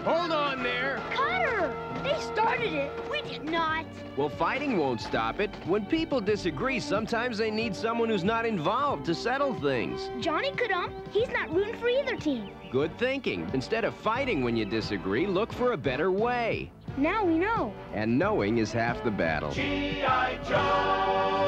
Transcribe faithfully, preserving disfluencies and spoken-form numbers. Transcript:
Hold on there. Cutter! They started it. We did not. Well, fighting won't stop it. When people disagree, sometimes they need someone who's not involved to settle things. Johnny could ump. He's not rooting for either team. Good thinking. Instead of fighting when you disagree, look for a better way. Now we know. And knowing is half the battle. G I Joe!